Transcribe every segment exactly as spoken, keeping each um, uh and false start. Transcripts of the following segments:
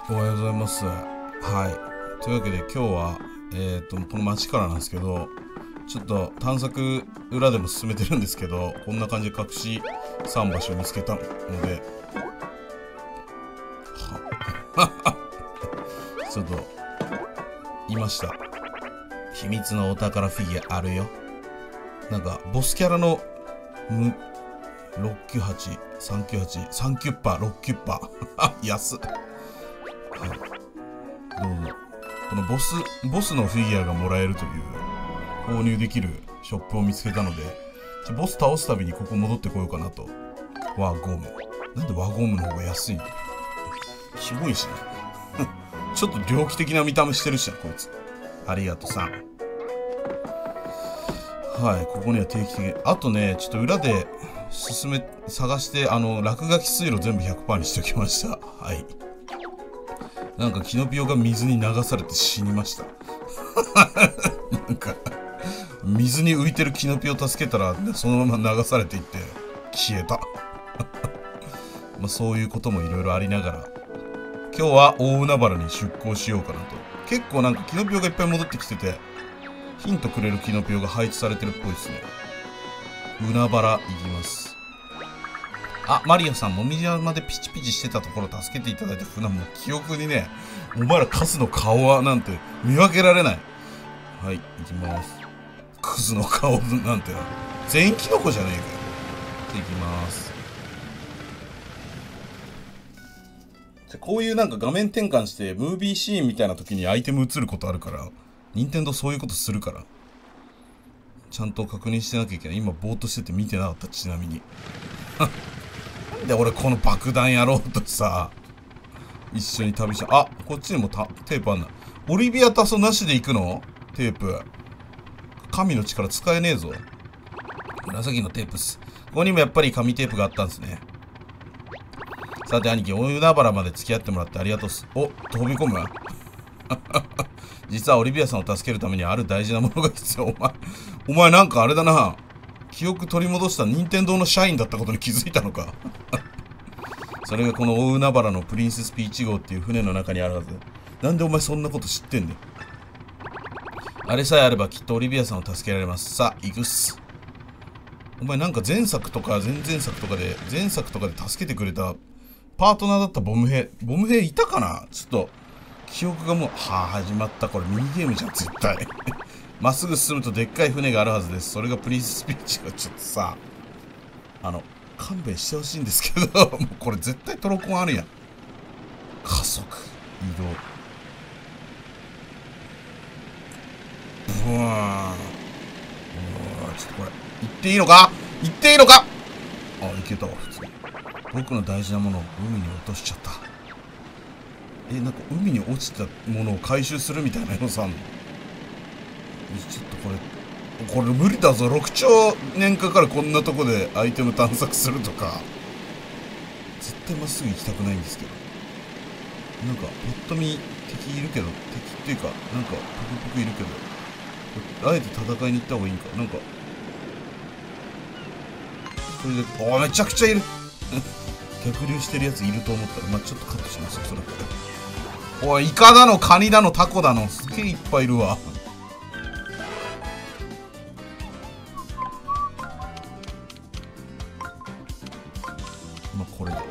おはようございます。はい。というわけで今日は、えっと、この街からなんですけど、ちょっと探索裏でも進めてるんですけど、こんな感じで隠し桟橋を見つけたので、ちょっと、いました。秘密のお宝フィギュアあるよ。なんか、ボスキャラの、む、ろくきゅうはち、さんきゅうはち、さんキュッパ、ろくキュッパ。安っ。はい。どうぞ。このボス、ボスのフィギュアがもらえるという、購入できるショップを見つけたので、ボス倒すたびにここ戻ってこようかなと。ワゴム。なんでワゴムの方が安いの？すごいしね。ちょっと猟奇的な見た目してるしな、こいつ。ありがとさん。はい、ここには定期的に。あとね、ちょっと裏で進め、探して、あの、落書き水路全部 ひゃくパーセント にしておきました。はい。なんかキノピオが水に流されて死にました。なんか、水に浮いてるキノピオを助けたら、そのまま流されていって消えた。まあそういうこともいろいろありながら、今日は大海原に出港しようかなと。結構なんかキノピオがいっぱい戻ってきてて、ヒントくれるキノピオが配置されてるっぽいですね。海原行きます。あ、マリオさん、もみじ山でピチピチしてたところ助けていただいた船も記憶にね、お前らカスの顔はなんて見分けられない。はい、行きます。クズの顔なんて全キノコじゃねえかよ。行きます。こういうなんか画面転換してムービーシーンみたいな時にアイテム映ることあるから、任天堂そういうことするから、ちゃんと確認してなきゃいけない。今ぼーっとしてて見てなかった。ちなみになんで俺この爆弾やろうとさ、一緒に旅した。あ、こっちにもたテープあんな。オリビアタソなしで行くの？テープ神の力使えねえぞ。紫のテープっす。ここにもやっぱり紙テープがあったんですね。さて兄貴、大海原まで付き合ってもらってありがとうっす。お、飛び込む実はオリビアさんを助けるためにある大事なものが必要。お前、お前なんかあれだな。記憶取り戻した任天堂の社員だったことに気づいたのか。それがこの大海原のプリンセスピーチ号っていう船の中にあるはず。なんでお前そんなこと知ってんねん。あれさえあればきっとオリビアさんを助けられます。さあ、行くっす。お前なんか前作とか前々作とかで、前作とかで助けてくれたパートナーだったボム兵、ボム兵いたかな？ちょっと、記憶がもう、はあ、始まった。これミニゲームじゃん、絶対。まっすぐ進むとでっかい船があるはずです。それがプリンセスピーチがちょっとさ、あの、勘弁してほしいんですけど、もうこれ絶対トロコンあるやん。加速、移動。ブワーン。うわちょっとこれ、行っていいのか？行っていいのか？あ、行けたわ、普通に。僕の大事なものを海に落としちゃった。え、なんか海に落ちたものを回収するみたいな要素あんの？ちょっとこれ、これ無理だぞ。ろくちょうねんかかるこんなとこでアイテム探索するとか。絶対まっすぐ行きたくないんですけど。なんか、ぱっと見敵いるけど、敵っていうか、なんか、ぷくぷくいるけど、あえて戦いに行った方がいいんか。なんか、それで、おー、めちゃくちゃいる逆流してるやついると思ったら、まあ、ちょっとカットしますよ、それ。おい、イカだの、カニだの、タコだの、すげえいっぱいいるわ。まあ、これで。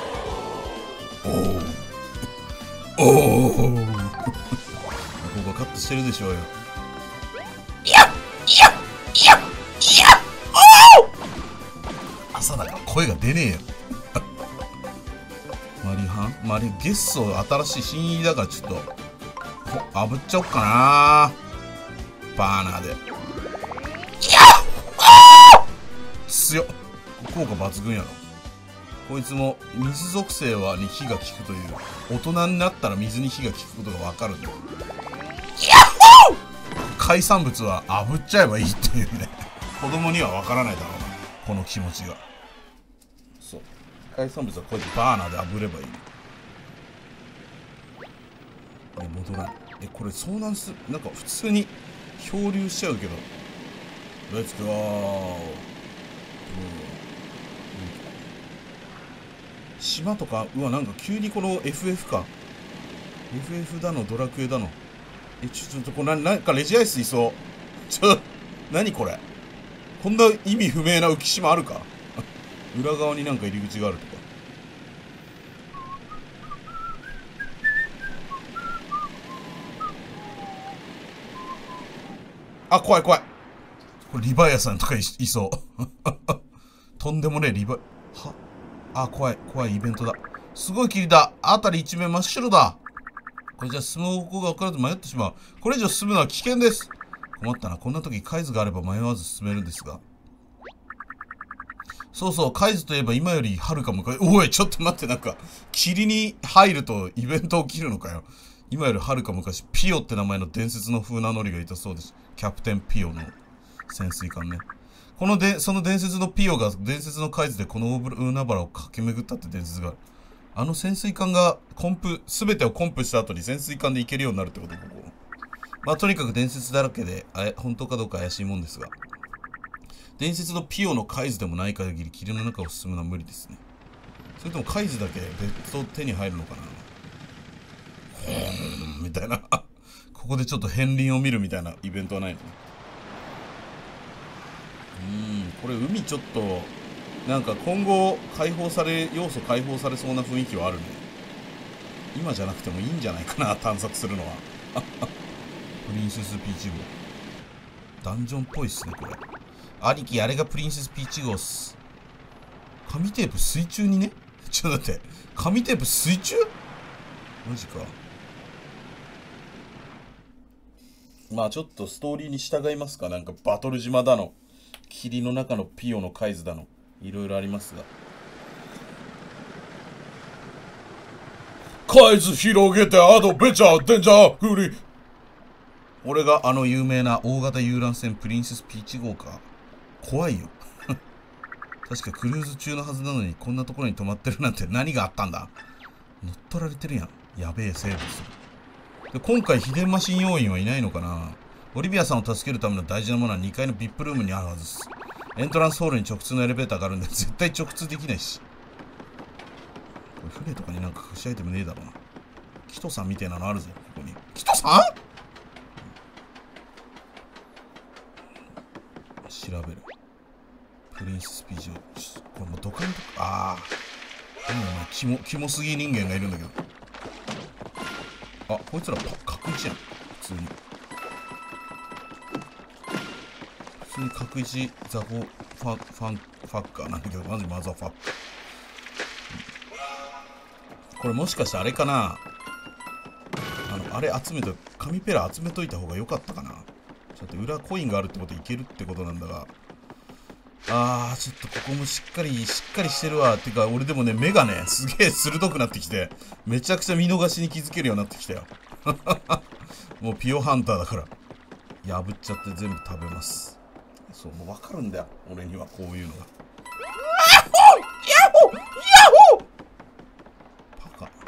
おお。おお。ここカットしてるでしょうよ。いや、いや、いや、いや、おお。朝だから声が出ねえよ。マリハンマリゲッソ新しい新入りだからちょっと炙っちゃおっかなバーナーで。いやっ強っ効果抜群やろ。こいつも水属性はに火が効くという、大人になったら水に火が効くことが分かるんだ。海産物は炙っちゃえばいいっていうね。子供には分からないだろうな、この気持ちが。そう、海産物はこうやってバーナーで炙ればいい。え、戻らない。え、これ遭難する、なんか普通に漂流しちゃうけど。レッツゴー。島とか、うわ、なんか急にこの エフエフ か。 エフエフ だのドラクエだの。えちょちょっとこれななんかレジアイスいそう。ちょ何これ、こんな意味不明な浮島あるか裏側になんか入り口があるとか。あ、怖い怖い。これリヴァイアさんとか い, いそうとんでもねえリヴァイはあ、怖い怖いイベントだ。すごい霧だ。辺り一面真っ白だ。これじゃ進む方向が分からず迷ってしまう。これ以上進むのは危険です。困ったな。こんな時海図があれば迷わず進めるんですが。そうそう、海図といえば今よりはるか昔。おいちょっと待って、なんか霧に入るとイベント起きるのかよ。今よりはるか昔、ピオって名前の伝説の風名乗りがいたそうです。キャプテンピオの潜水艦ね。このでその伝説のピオが伝説の海図でこの大海原を駆け巡ったって伝説がある。あの潜水艦がコンプ全てをコンプした後に潜水艦で行けるようになるってこと。ここまあとにかく伝説だらけであ本当かどうか怪しいもんですが、伝説のピオの海図でもない限り霧の中を進むのは無理ですね。それとも海図だけ別途手に入るのかな。ほーんみたいなここでちょっと片鱗を見るみたいなイベントはないの。うーんこれ海ちょっとなんか今後解放され要素解放されそうな雰囲気はあるね。今じゃなくてもいいんじゃないかな探索するのはプリンセスピーチ号ダンジョンっぽいっすねこれ。兄貴あれがプリンセスピーチ号っす。紙テープ水中にね。ちょっと待って、紙テープ水中マジか。まあちょっとストーリーに従いますか。なんかバトル島だの霧の中のピオの海図だのいろいろありますが。海図広げてアドベチャーデンジャーフリー。俺があの有名な大型遊覧船プリンセスピーチ号か。怖いよ確かクルーズ中のはずなのにこんなところに泊まってるなんて何があったんだ。乗っ取られてるやん。やべえ生物で。今回秘伝マシン要員はいないのかな。オリビアさんを助けるための大事なものはにかいの ブイアイピー ルームにあるはずです。エントランスホールに直通のエレベーターがあるんで絶対直通できないし。これ船とかになんか隠しアイテムねえだろうな。キトさんみたいなのあるぜここに。キトさん調べる。プリンセスピーチをこれもうどかんとああ何お前キモキモすぎ人間がいるんだけど。あこいつら角一やん。普通に普通に角一ザコファファンファッカーなんだけどマジマザーファッカー。これもしかしてあれかな。あのあれ集めと紙ペラ集めといた方が良かったかな。ちょっと裏コインがあるってこといけるってことなんだが。あーちょっとここもしっかりしっかりしてるわ。ってか俺でもね目がねすげえ鋭くなってきてめちゃくちゃ見逃しに気づけるようになってきたよもうピオハンターだから破っちゃって全部食べます。そうもう分かるんだよ俺にはこういうのが。ヤッホーヤッホーヤッホーパカ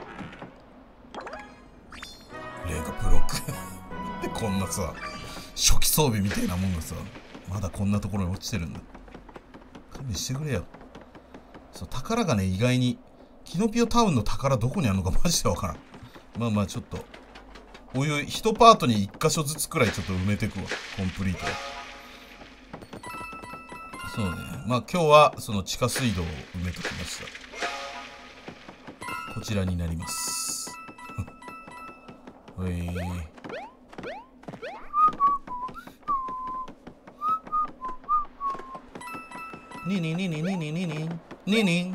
レイがブロックでこんなさ初期装備みたいなもんがさまだこんなところに落ちてるんだ。勘弁してくれよ。そう宝がね意外にキノピオタウンの宝どこにあるのかマジでわからん。まあまあちょっとおいおい一パートに一箇所ずつくらいちょっと埋めていくわコンプリート。そうねまあ今日はその地下水道を埋めときました。こちらになりますおいにににににににににに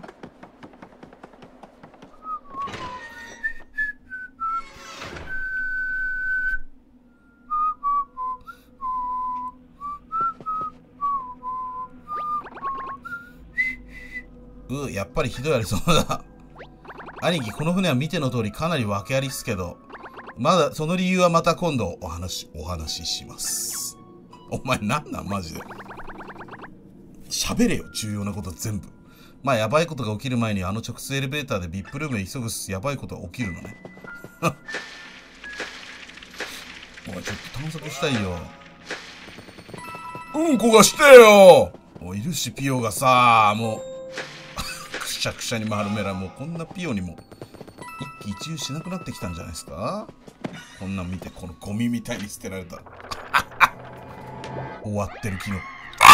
うやっぱりひどいありそうだ兄貴この船は見ての通りかなり訳ありっすけどまだその理由はまた今度お話お話しします。お前なんなんマジで喋れよ重要なこと全部。まあやばいことが起きる前にあの直通エレベーターで ブイアイピー ルームへ急ぐやばいことが起きるのねおいちょっと探索したいよ。うんこがしてよ。おいいるしピオがさもうくしゃくしゃに丸めらもうこんなピオにも一気一遊しなくなってきたんじゃないですか。こんなん見て、このゴミみたいに捨てられたら終わってる昨日。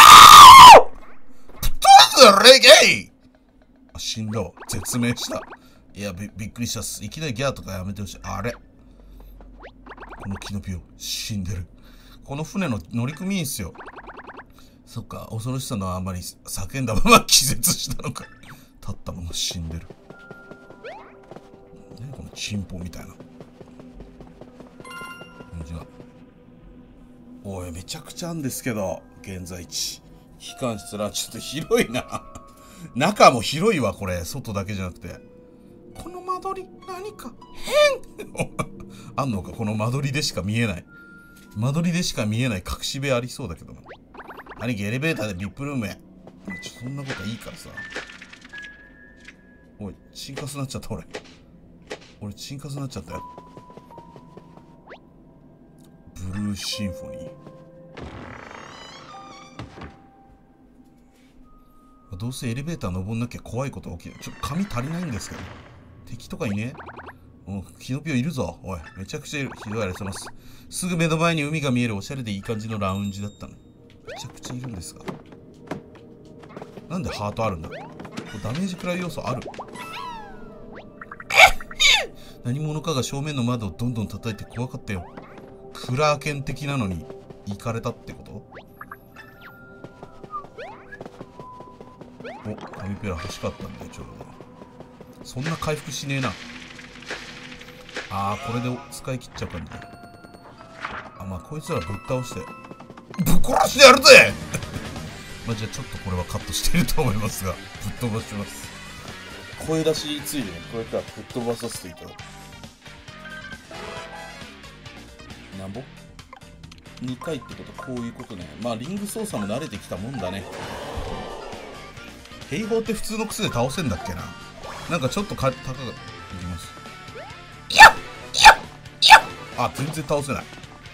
プトゥレゲイ。あ、死んだわ。絶命した。いや、び、びっくりしたっす。いきなりギャーとかやめてほしい。あれ、このキノピオ死んでる。この船の乗組員っすよ。そっか、恐ろしさのあまり叫んだまま気絶したのか。立ったまま死んでる。何このチンポみたいな。おい、めちゃくちゃあんですけど、現在地。機関室らちょっと広いな。中も広いわ、これ。外だけじゃなくて。この間取り、何か変あんのか、この間取りでしか見えない。間取りでしか見えない隠し部屋ありそうだけどな。兄貴、エレベーターで ブイアイピー ルームへ。ちょ、そんなこといいからさ。おい、チンカスなっちゃった、俺。俺、チンカスなっちゃったよ。ブルーシンフォニー。どうせエレベーター登んなきゃ怖いこと起きる。ちょっと紙足りないんですけど。敵とかいねえ。お、キノピオいるぞ。おい、めちゃくちゃいる。ひどいあれしてます。すぐ目の前に海が見えるおしゃれでいい感じのラウンジだったの。めちゃくちゃいるんですが。なんでハートあるんだ。これダメージ食らう要素ある。何者かが正面の窓をどんどん叩いて怖かったよ。クラーケン的なのに行かれたってこと？お、紙ペラ欲しかったんだよ、ちょうど。そんな回復しねえな。あー、これで使い切っちゃう感じ。あ、まあ、こいつらぶっ倒して。ぶっ殺してやるぜまあ、じゃあちょっとこれはカットしていると思いますが、ぶっ飛ばします。声出しついでね、これからぶっ飛ばさせていただく。なんぼ ?に 回ってこと、こういうことね。まあ、リング操作も慣れてきたもんだね。兵法って普通の靴で倒せんだっけな。なんかちょっとか、たかが、いきます。いやっいやっいやっあ、全然倒せない。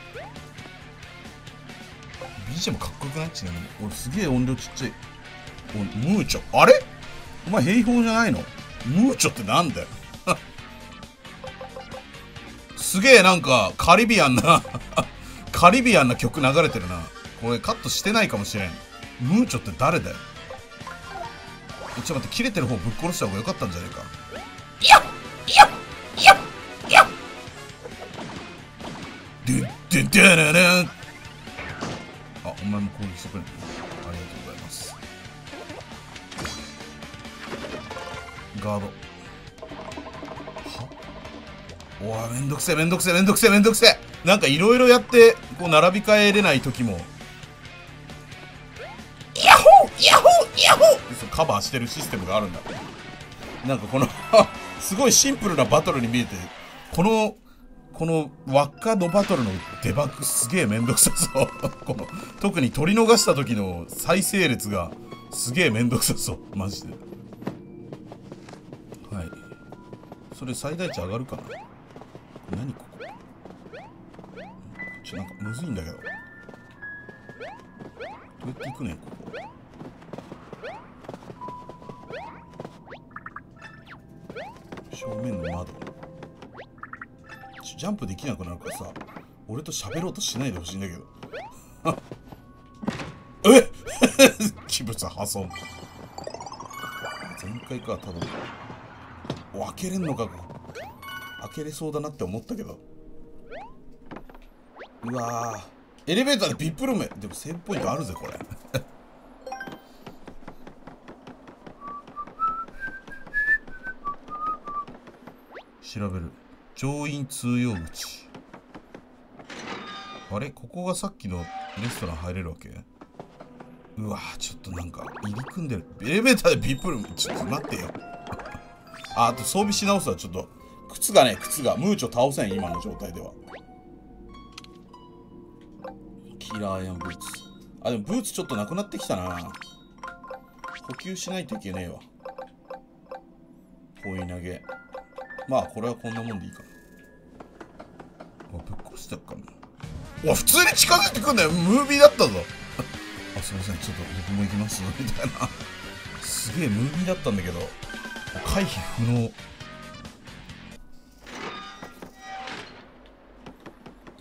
ビージーエム かっこよくない？ちなみに。俺すげえ音量ちっちゃい。お、ムーチョ。あれ？お前兵法じゃないの？ムーチョってなんだよ。すげえなんか、カリビアンな、カリビアンな曲流れてるな。これカットしてないかもしれん。ムーチョって誰だよ。ちょっと待って、切れてる方ぶっ殺した方がよかったんじゃねえか。いやいやいやいやでででででん。あ、お前も攻撃してくれ。ありがとうございます。ガード。はおい、めんどくせえめんどくせえめんどくせえめんどくせえ。なんかいろいろやってこう並び替えれない時もヤッホーヤッホーヤッホーカバーしてるシステムがあるんだ。なんかこのすごいシンプルなバトルに見えて、このこの輪っかのバトルのデバッグすげえめんどくさそうこの特に取り逃した時の再生列がすげえめんどくさそうマジで。はい、それ最大値上がるかな。何ここちょ、なんかむずいんだけど。どうやって行くねんここ。正面の窓。ジャンプできなくなるからさ、俺と喋ろうとしないでほしいんだけどえ器物破損。前回か、多分お、開けれんのか。開けれそうだなって思ったけど。うわー、エレベーターで ブイアイピー ルーム。でもセーブポイントあるぜこれ調べる。乗員通用口。あれ、ここがさっきのレストラン入れるわけ？うわー、ちょっとなんか入り組んでる。エレベーターで ブイアイピー ルーム。ちょっと待ってよあ、あと装備し直すわ。ちょっと靴がね、靴がムーチョ倒せん今の状態では。キラーアイアンブーツ。あ、でもブーツちょっとなくなってきたな。補給しないといけねえわ。ポイ投げ。まあこれはこんなもんでいいかな。あ、ぶっ殺してやっかな。うわ、普通に近づいてくんだよ。ムービーだったぞあ、すいません、ちょっと僕も行きますみたいなすげえムービーだったんだけど回避不能。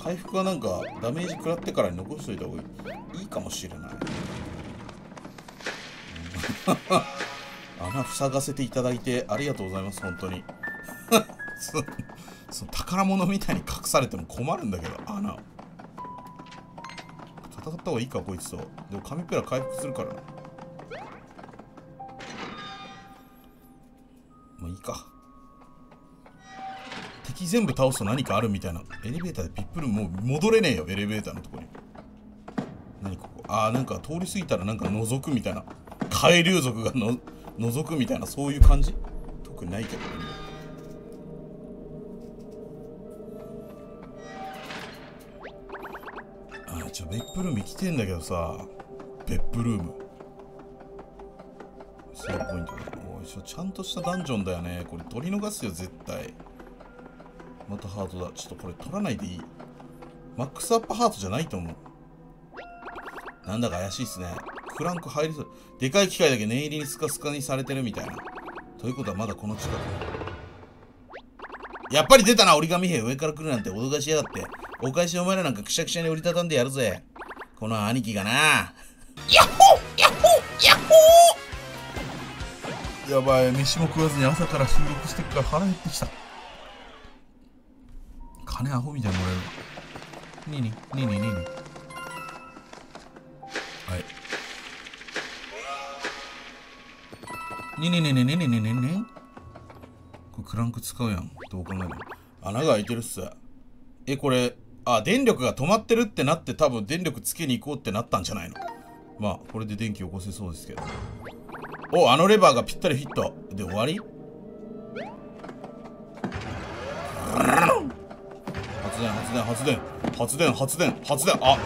回復はなんかダメージ食らってからに残しといた方がいいかもしれない。穴塞がせていただいてありがとうございます、本当に。そそ宝物みたいに隠されても困るんだけど、穴。戦った方がいいか、こいつと。でも紙ペラ回復するからな。まあいいか。敵全部倒すと何かあるみたいな。エレベーターでピップルもう戻れねえよ、エレベーターのとこに。何ここ。ああ、なんか通り過ぎたらなんか覗くみたいな。海竜族がの覗くみたいな、そういう感じ特にないけどね。ああ、ちょ、ベップルーム行きてんだけどさ。ベップルーム。セーブポイントだ。おい、ちょ、ちゃんとしたダンジョンだよね。これ取り逃すよ、絶対。またハートだ。ちょっとこれ取らないでいい。マックスアップハートじゃないと思う。なんだか怪しいっすね。クランク入りそう。でかい機械だけ念入りにスカスカにされてるみたいな。ということはまだこの近くに。やっぱり出たな、折り紙兵。上から来るなんて脅かしやがって。お返しお前らなんかくしゃくしゃに折りたたんでやるぜ。この兄貴がな。ヤッホーヤッホーヤッホー。やばい、飯も食わずに朝から収録してっから腹減ってきた。金アホみたいにもらえるわ。にににににに。はい。ににににににににに。これクランク使うやん。どう考えても。穴が開いてるっす。え、これ、あ、電力が止まってるってなって多分電力つけに行こうってなったんじゃないの。まあ、これで電気起こせそうですけど。お、あのレバーがぴったりフィット。で、終わり？発電、発電、発電、発電、発電、発電、あ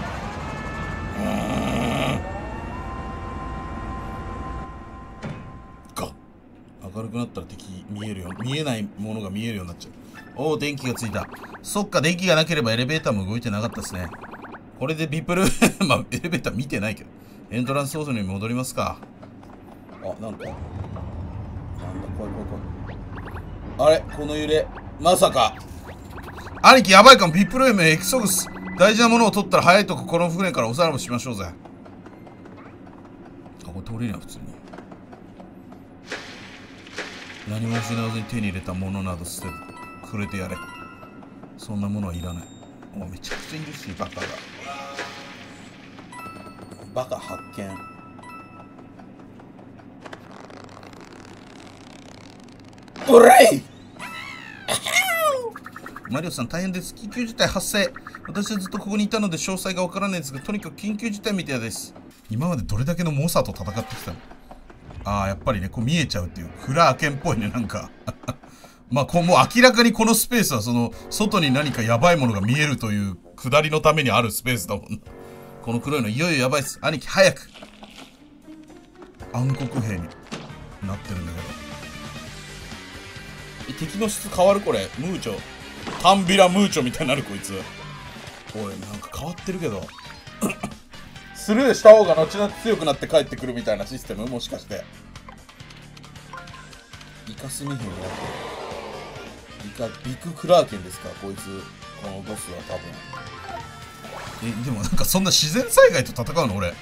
が明るくなったら敵見えるよ。見えないものが見えるようになっちゃう。おお、電気がついた。そっか、電気がなければエレベーターも動いてなかったですね。これでビプルまあ、エレベーター見てないけど。エントランス操作に戻りますか。あ、なんか。なんだ、怖い怖い怖い。あれ、この揺れ。まさか。兄貴、やばいかも。ビップルームエクソグス。大事なものを取ったら早いとここの船からおさらばしましょうぜ。あ、これ通れるな、普通に。何も失わずに手に入れたものなど捨てくれてやれ。そんなものはいらない。お、めちゃくちゃいるし、バカが。バカ発見。おらいマリオさん大変です。緊急事態発生。私はずっとここにいたので詳細がわからないですが、とにかく緊急事態みたいです。今までどれだけの猛者と戦ってきたの。ああ、やっぱりね、こう見えちゃうっていう。クラーケンっぽいね、なんか。まあ、こうもう明らかにこのスペースは、その、外に何かやばいものが見えるという、下りのためにあるスペースだもんな。この黒いのいよいよやばいっす。兄貴、早く。暗黒兵になってるんだけど。え、敵の質変わるこれ。ムーチョ。タンビラムーチョみたいになるこいつ。おい、なんか変わってるけど。スルーした方が後々強くなって帰ってくるみたいなシステムもしかして。イカスミ兵になってる。イカ、ビククラーケンですかこいつ。このボスは多分。え、でもなんかそんな自然災害と戦うの俺。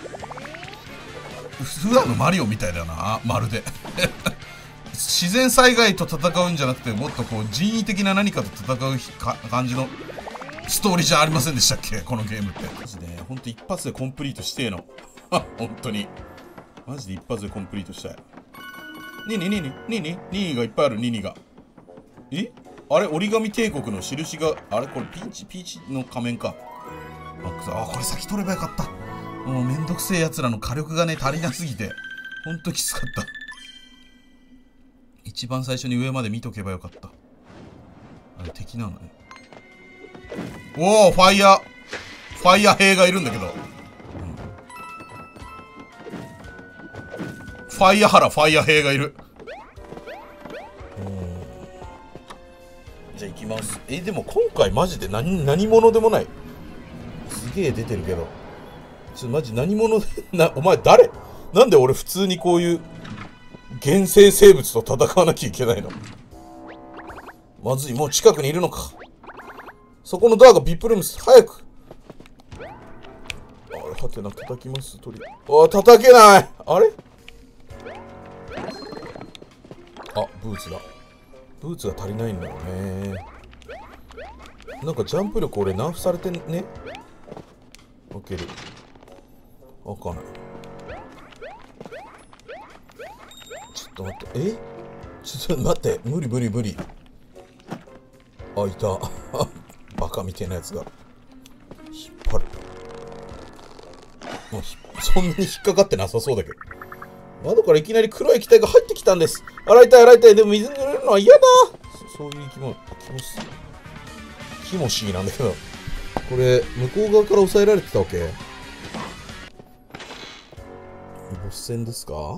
普段のマリオみたいだな、まるで。自然災害と戦うんじゃなくて、もっとこう人為的な何かと戦うか感じのストーリーじゃありませんでしたっけこのゲームって。マジで、ほんと一発でコンプリートしてえの。ほんとに。マジで一発でコンプリートしたい。ににににににににがいっぱいある、ににが。えあれ折り紙帝国の印が、あれこれピーチ、ピーチの仮面か。あ、これ先取ればよかった。もうめんどくせえ奴らの火力がね、足りなすぎて。ほんときつかった。一番最初に上まで見とけばよかった。あれ敵なのね。おお、ファイヤー、ファイヤー兵がいるんだけど。うん、ファイヤー原、ファイヤー兵がいる。じゃあ行きます。え、でも今回マジで何、何者でもない。すげえ出てるけど。ちょっとマジ何者で、な、お前誰？なんで俺普通にこういう原生生物と戦わなきゃいけないの？まずい、もう近くにいるのか。 そこのドアが ブイアイピー ルームです。早く。あれ、はてな、叩きます。鳥。あ、叩けない。あれあ、ブーツだ。ブーツが足りないんだよね。なんかジャンプ力俺ナーフされてね。オッケー。わかんない。ちょっと待って。えちょっと待って。無理無理無理。あ、いた。バカみたいなやつが。引っ張る。もうそんなに引っかかってなさそうだけど。窓からいきなり黒い液体が入ってきたんです。洗いたい洗いたい。でも水に濡れるのは嫌だ。そ、そういう生き物。キモス。キモシーなんだけど。これ、向こう側から抑えられてたわけ？ボス戦ですか？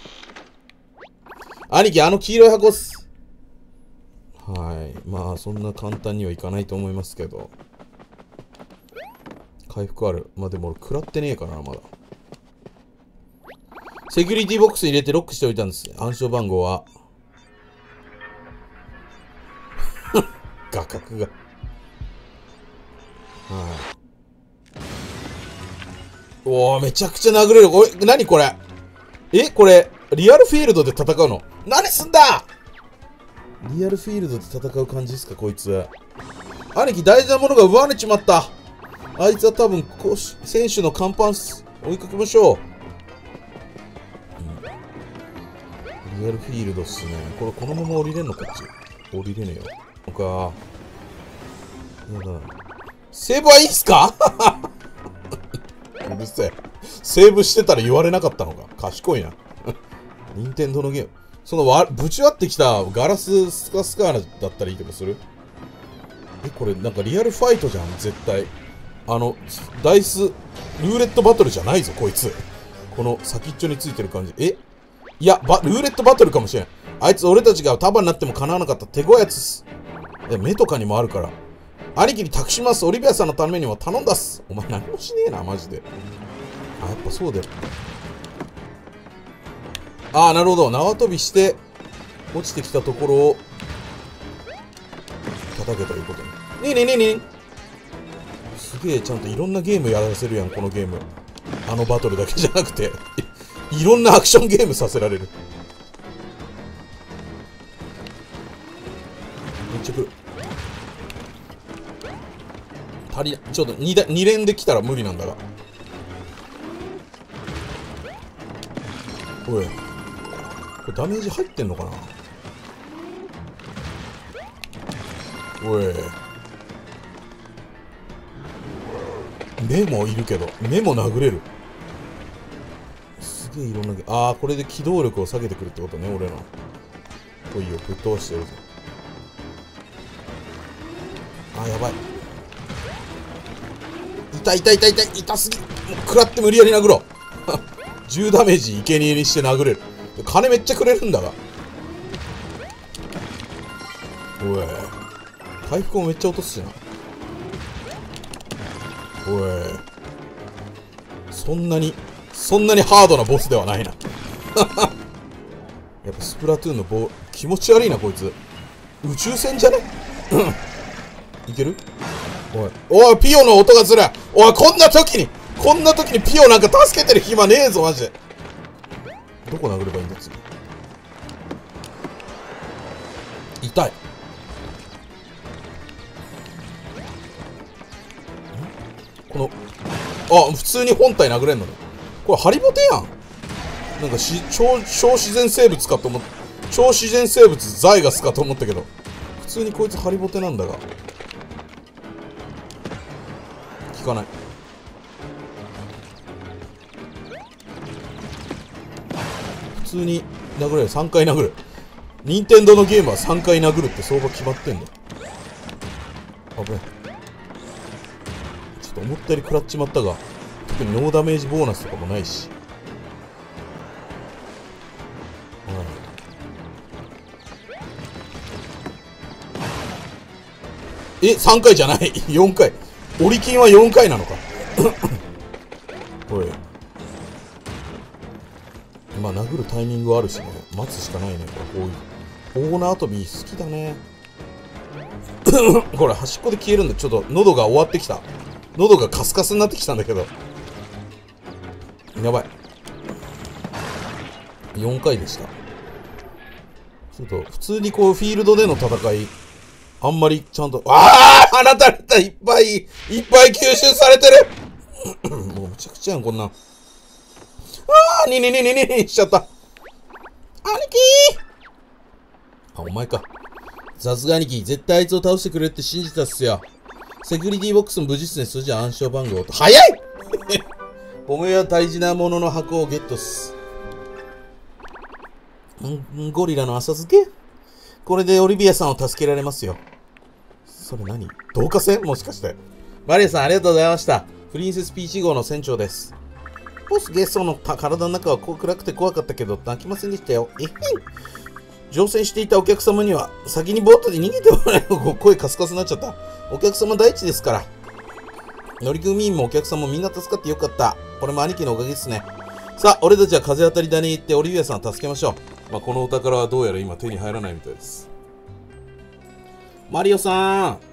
兄貴、あの黄色い箱っす。はい。まあ、そんな簡単にはいかないと思いますけど。回復ある。まあでも俺、食らってねえかな、まだ。セキュリティボックスに入れてロックしておいたんです。暗証番号は。画角が。はい。おー、めちゃくちゃ殴れる。これ、何これえこれ、リアルフィールドで戦うの？何すんだ！リアルフィールドで戦う感じですか、こいつ。兄貴、大事なものが奪われちまった。あいつは多分、選手の看板っす。追いかけましょう。うん、リアルフィールドっすね。これ、このまま降りれんのこっち。降りれねえよ。なんか、やだ。セーブはいいっすか？うるせえ。セーブしてたら言われなかったのか。賢いな。任天堂のゲーム。そのわ、ぶち割ってきたガラススカスカーだったらいいけどする？え、これなんかリアルファイトじゃん、絶対。あの、ダイス、ルーレットバトルじゃないぞ、こいつ。この先っちょについてる感じ。えいや、バ、ルーレットバトルかもしれん。あいつ俺たちが束になっても叶わなかった手強いやつっす。いや、目とかにもあるから。兄貴に託します。オリビアさんのためにも頼んだっす。お前何もしねえな、マジで。あ、やっぱそうだよ。ああ、なるほど。縄跳びして、落ちてきたところを、叩けということに。ねえねえねえねえ。すげえ、ちゃんといろんなゲームやらせるやん、このゲーム。あのバトルだけじゃなくて、いろんなアクションゲームさせられる。めっちゃ来る。足りない。ちょっとにだに連で来たら無理なんだが。おい。これダメージ入ってんのかな？おい。目もいるけど、目も殴れる。すげえいろんなゲーム。ああ、これで機動力を下げてくるってことね、俺の。おいよ、ぶっ飛ばしてるぞ。あー、やばい。痛い痛い痛い痛い痛すぎ。もう食らって無理やり殴ろう。じゅうダメージ生贄にして殴れる。金めっちゃくれるんだが。おい。回復もめっちゃ落とすしな。おい。そんなに、そんなにハードなボスではないな。やっぱスプラトゥーンの棒、気持ち悪いな、こいつ。宇宙船じゃね？いける？おい。おい、ピオの音がする！おい、こんな時に、こんな時にピオなんか助けてる暇ねえぞ、マジで。どこ殴ればいいんだ、次。痛い。この、あ、普通に本体殴れんのね。これハリボテやん。なんかし、超、超自然生物かと思っ、超自然生物ザイガスかと思ったけど、普通にこいつハリボテなんだが。効かない。普通に殴れる。さんかい殴る。任天堂のゲームはさんかい殴るって相場決まってんだよ。危ない。ちょっと思ったより食らっちまったが、特にノーダメージボーナスとかもないし。うん、え、さんかいじゃないよんかい。オリキンはよんかいなのか。おい。まあ殴るタイミングはあるしね。待つしかないね、これ。こういう。大縄跳び好きだね。 ほら、端っこで消えるんで、ちょっと喉が終わってきた。喉がカスカスになってきたんだけど。やばい。よんかいでした。ちょっと、普通にこう、フィールドでの戦い、あんまりちゃんと、ああ放たれたいっぱい、いっぱい吸収されてるもうめちゃくちゃやん、こんなん。ああににににににしちゃった。兄貴ーあ、お前か。さすが兄貴、絶対あいつを倒してくれって信じたっすよ。セキュリティボックスも無実ね、数字暗証番号と。早いボムや大事なものの箱をゲットっす。んゴリラの浅漬けこれでオリビアさんを助けられますよ。それ何導火線もしかして。マリアさんありがとうございました。プリンセスピーチ号の船長です。ボスゲストの体の中はこう暗くて怖かったけど泣きませんでしたよ。えへん。乗船していたお客様には先にボートで逃げてもらえる。声カスカスになっちゃった。お客様第一ですから。乗組員もお客さんもみんな助かってよかった。これも兄貴のおかげですね。さあ、俺たちは風当たりだね行ってオリビアさんを助けましょう。まあ、このお宝はどうやら今手に入らないみたいです。マリオさん、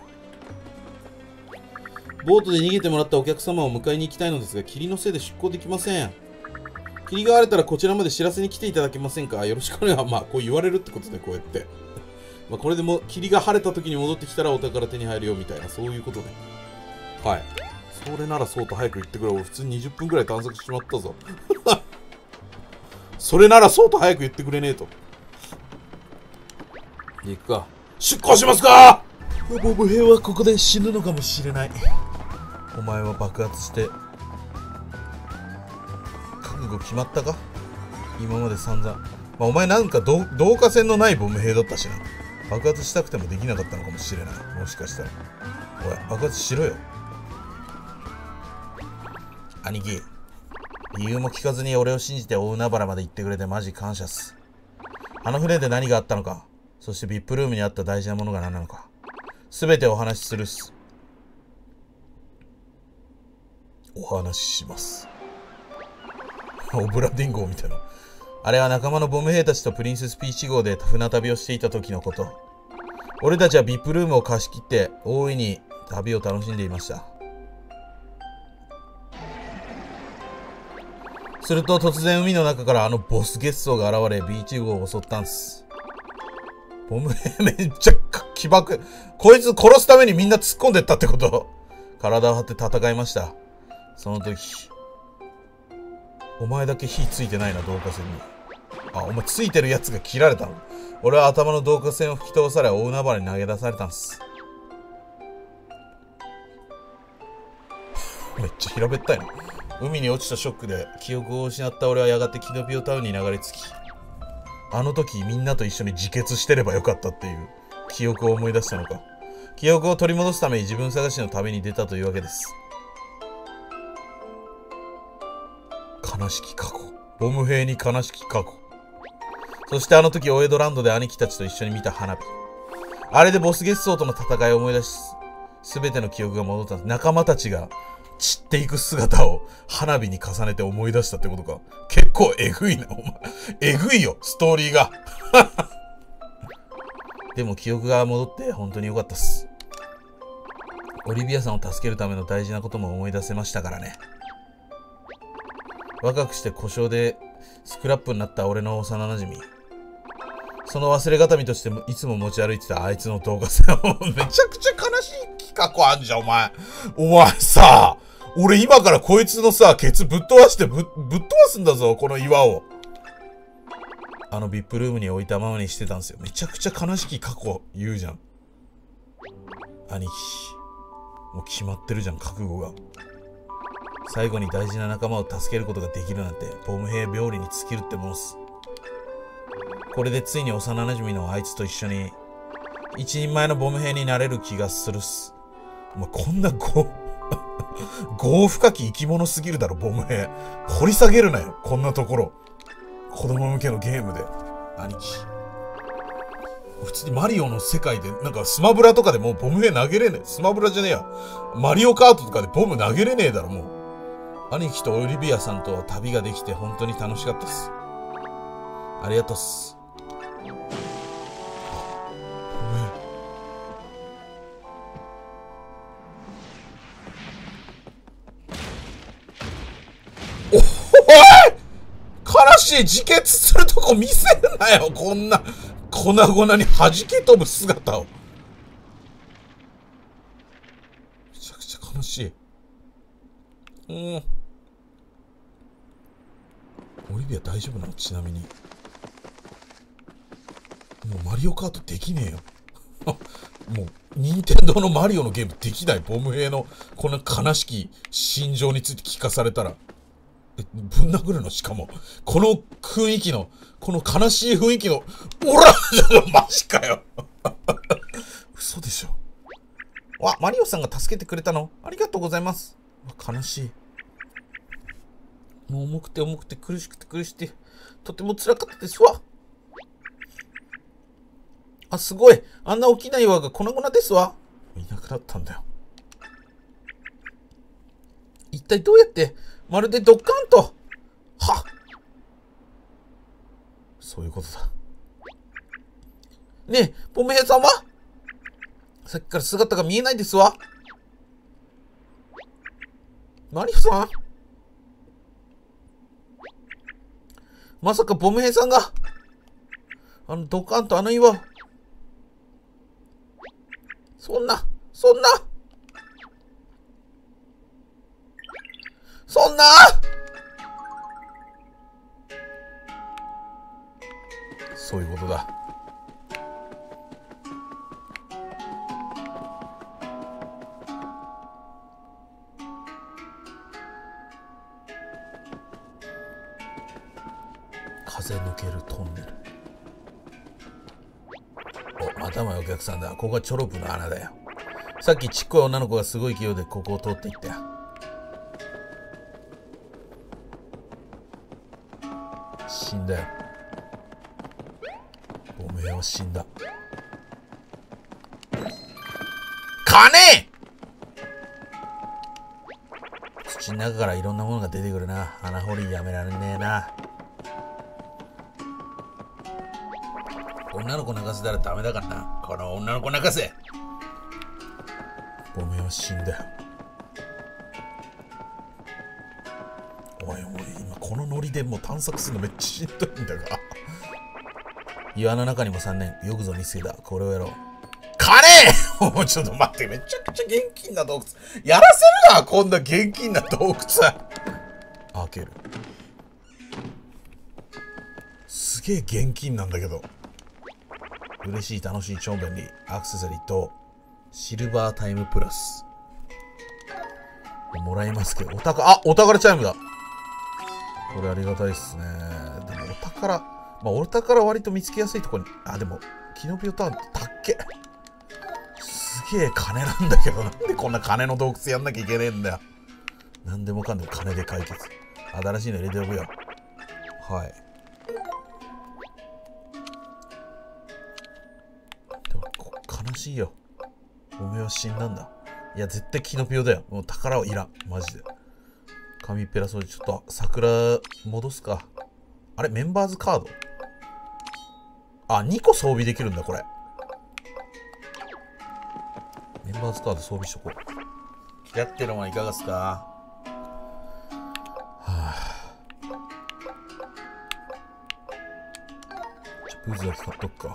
ボートで逃げてもらったお客様を迎えに行きたいのですが、霧のせいで出港できません。霧が晴れたらこちらまで知らせに来ていただけませんか。よろしくお願いします。まあ、こう言われるってことで、こうやって。まあ、これでも霧が晴れた時に戻ってきたらお宝手に入るよみたいな、そういうことで。はい。それならそうと早く言ってくれ。俺普通ににじゅっぷんくらい探索しちまったぞ。それならそうと早く言ってくれねえと。行くか。出港しますか。ボブ兵はここで死ぬのかもしれない。お前は爆発して覚悟決まったか。今まで散々、まあ、お前なんか導火線のないボム兵だったしな。爆発したくてもできなかったのかもしれない。もしかしたらおい爆発しろよ。兄貴、理由も聞かずに俺を信じて大海原まで行ってくれてマジ感謝っす。あの船で何があったのか、そして ブイアイピー ルームにあった大事なものが何なのか、すべてお話しするっす。お話しします。オブラディン号みたいな。あれは仲間のボム兵たちとプリンセスピーチ号で船旅をしていた時のこと。俺たちは ブイアイピー ルームを貸し切って大いに旅を楽しんでいました。すると突然海の中からあのボスゲストが現れビーチ号を襲ったんす。ボム兵めっちゃ起爆。こいつ殺すためにみんな突っ込んでったってこと。体を張って戦いました。その時お前だけ火ついてないな、導火線に。あ、お前ついてるやつが切られたの。俺は頭の導火線を吹き飛ばされ大海原に投げ出されたんす。めっちゃ平べったいな。海に落ちたショックで記憶を失った俺はやがてキノピオタウンに流れ着き、あの時みんなと一緒に自決してればよかったっていう記憶を思い出したのか。記憶を取り戻すために自分探しの旅に出たというわけです。悲しき過去。ボム兵に悲しき過去。そしてあの時オエドランドで兄貴たちと一緒に見た花火。あれでボスゲストとの戦いを思い出し、すべての記憶が戻ったんです。仲間たちが散っていく姿を花火に重ねて思い出したってことか。結構えぐいな、お前。えぐいよ、ストーリーが。でも記憶が戻って本当に良かったっす。オリビアさんを助けるための大事なことも思い出せましたからね。若くして故障でスクラップになった俺の幼馴染。その忘れがたみとしていつも持ち歩いてたあいつの動画線をめちゃくちゃ悲しい企画あんじゃん、お前。お前さ、俺今からこいつのさ、ケツぶっ飛ばしてぶ、ぶっ飛ばすんだぞ、この岩を。あの ブイアイピー ルームに置いたままにしてたんですよ。めちゃくちゃ悲しき過去言うじゃん。兄貴。もう決まってるじゃん、覚悟が。最後に大事な仲間を助けることができるなんて、ボム兵病理に尽きるってもんす。これでついに幼馴染のあいつと一緒に、一人前のボム兵になれる気がするっす。お前こんなご、業深き生き物すぎるだろ、ボム兵。掘り下げるなよ、こんなところ。子供向けのゲームで。兄貴。普通にマリオの世界で、なんかスマブラとかでもうボム兵投げれねえ。スマブラじゃねえや。マリオカートとかでボム投げれねえだろ、もう。兄貴とオリビアさんと旅ができて本当に楽しかったっす。ありがとうっす。 しい。自決するとこ見せるなよ。こんな粉々に弾け飛ぶ姿を。めちゃくちゃ悲しい。うん。オリビア大丈夫なの？ちなみに。もうマリオカートできねえよ。もう、任天堂のマリオのゲームできない。ボム兵のこの悲しき心情について聞かされたら。え、ぶん殴るの？しかも。この雰囲気の、この悲しい雰囲気の、おらマジかよ。嘘でしょ。わ、マリオさんが助けてくれたの？ありがとうございます。悲しい。もう重くて重くて苦しくて苦しくて、とても辛かったですわ。あ、すごい。あんな大きな岩が粉々ですわ。いなくなったんだよ。一体どうやって、まるでドッカンと。はっ。そういうことだ。ねえ、ポメヘさんは？さっきから姿が見えないですわ。マリオさん？まさかボムヘイさんが、あのドカンとあの岩、そんな、そんな、そんなそういうことだ。風抜けるトンネル。お、またもやお客さんだ。ここがチョロプの穴だよ。さっきちっこい女の子がすごい勢いでここを通っていったよ。死んだよ。おめえは死んだ。金！土の中からいろんなものが出てくるな。穴掘りやめられねえな。女の子泣かせたらダメだからな。この女の子泣かせ。おめえは死んだよ。おいおい、今このノリでもう探索するのめっちゃしんどいんだが。岩の中にもさんねん。よくぞ見つけた。これをやろう。金！もうちょっと待って。めちゃくちゃ現金な洞窟。やらせるな、こんな現金な洞窟。開ける。すげえ現金なんだけど。嬉しい、楽しい、超便利。アクセサリーとシルバータイムプラス。もらいますけど、お宝、あ、お宝チャイムだ。これありがたいっすね。でもお宝、まあお宝割と見つけやすいところに、あ、でも、キノピオタウンってたっけ。すげえ金なんだけど、なんでこんな金の洞窟やんなきゃいけねえんだよ。なんでもかんでも金で解決。新しいの入れておくよ。はい。悲しいよ。おめえは死んだんだ。いや、絶対キノピオだよ。もう宝はいらん。マジで。紙ペラそうでちょっと桜戻すか。あれメンバーズカードあ、にこ装備できるんだ、これ。メンバーズカード装備しとこう。やってるのはいかがっすか？はあ。じゃ、ブーズだけ買っとくか。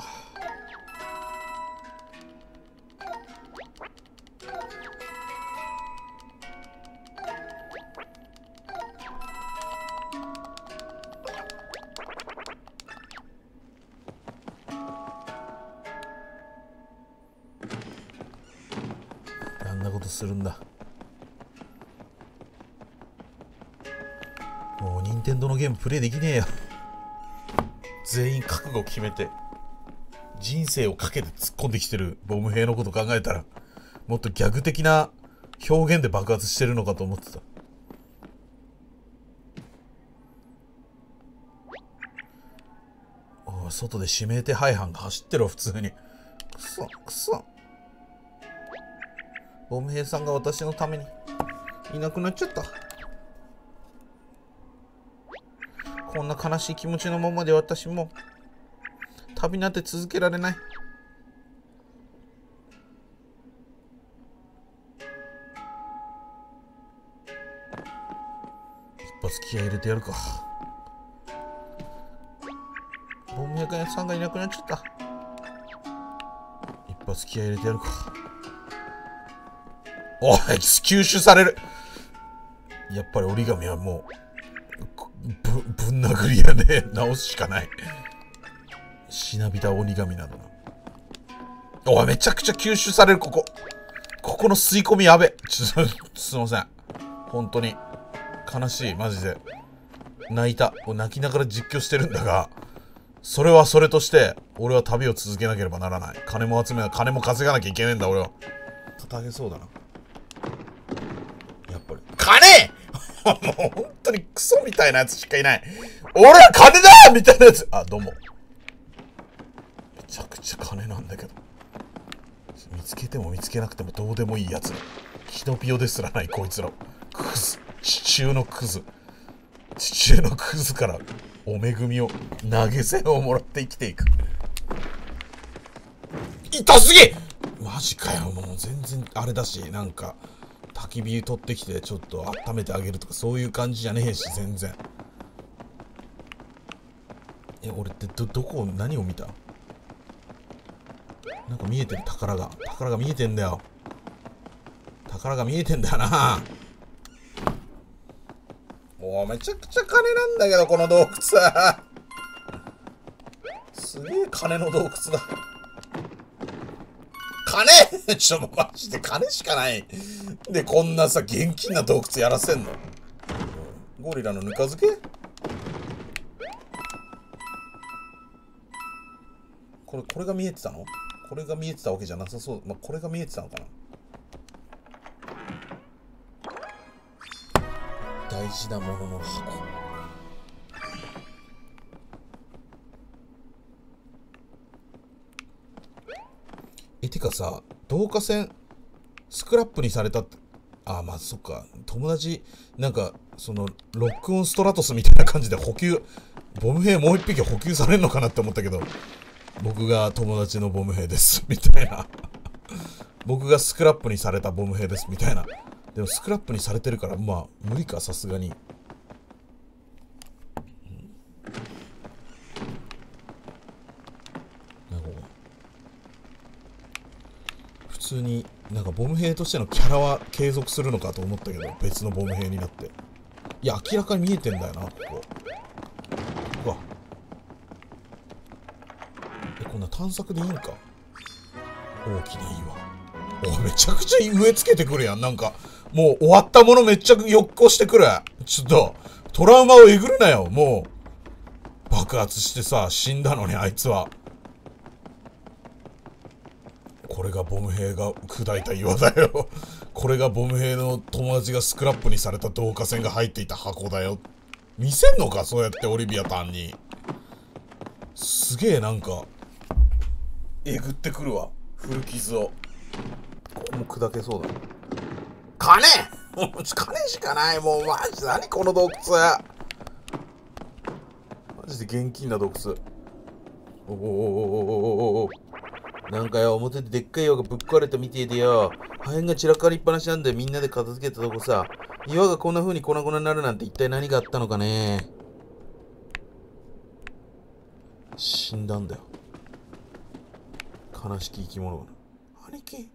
あんなことするんだ。もう任天堂のゲームプレイできねえよ。全員覚悟決めて人生をかけて突っ込んできてるボム兵のこと考えたら、もっとギャグ的な表現で爆発してるのかと思ってた。おい、外で指名手配犯が走ってるわ、普通に。くそくそ。ボム兵さんが私のためにいなくなっちゃった。こんな悲しい気持ちのままで私も旅なんて続けられない。一発気合い入れてやるか。 にゃくにゃさんがいなくなっちゃった。一発気合い入れてやるか。おい、吸収される。やっぱり折り紙はもう、ぶ、ぶん殴りやね。直すしかない。しなびた折り紙などな。おい、めちゃくちゃ吸収される、ここ。ここの吸い込みやべ。ちょっと、すいません。本当に。悲しい、マジで。泣いた。泣きながら実況してるんだが、それはそれとして、俺は旅を続けなければならない。金も集めな、金も稼がなきゃいけねえんだ、俺は。肩上げそうだな。やっぱり。金もう本当にクソみたいなやつしかいない。俺は金だみたいなやつ。あ、どうも。めちゃくちゃ金なんだけど。見つけても見つけなくてもどうでもいいやつ。キノピオですらないこいつら。クズ。地中のクズ。地中のクズからお恵みを投げ銭をもらって生きていく。痛すぎ！マジかよ。もう全然あれだし、なんか焚き火取ってきてちょっと温めてあげるとかそういう感じじゃねえし、全然。え、俺ってど、どこを何を見た？なんか見えてる。宝が宝が見えてんだよ。宝が見えてんだよな。もうめちゃくちゃ金なんだけどこの洞窟。すげえ金の洞窟だ。金ちょっとマジで金しかない。でこんなさ現金な洞窟やらせんの。ゴリラのぬか漬け？これこれが見えてたの？これが見えてたわけじゃなさそう。まあ、これが見えてたのかな。大事なものの箱。え、てかさ、導火線スクラップにされたって。ああ、まあそっか。友達なんかそのロックオンストラトスみたいな感じで補給、ボム兵もう一匹補給されるのかなって思ったけど、僕が友達のボム兵ですみたいな。僕がスクラップにされたボム兵ですみたいな。でもスクラップにされてるからまあ無理か、さすがに。なんか普通になんかボム兵としてのキャラは継続するのかと思ったけど、別のボム兵になって。いや明らかに見えてんだよな、ここ。うわ、え、こんな探索でいいんか。大きな岩。お、めちゃくちゃ植え付けてくるやん。なんかもう終わったものめっちゃよっこしてくる。ちょっとトラウマをえぐるなよ。もう爆発してさ死んだのにあいつは。これがボム兵が砕いた岩だよ。これがボム兵の友達がスクラップにされた導火線が入っていた箱だよ。見せんのかそうやってオリビアタンに。すげえなんかえぐってくるわ、古傷を。ここも砕けそうだ。金金しかない。もうマジで何この洞窟。マジで現金な洞窟。おおおおおおお。なんかよ、表ででっかい岩がぶっ壊れたみてえでよ、破片が散らかりっぱなしなんでみんなで片付けたとこさ、岩がこんな風に粉々になるなんて一体何があったのかね。死んだんだよ、悲しき生き物が。兄貴、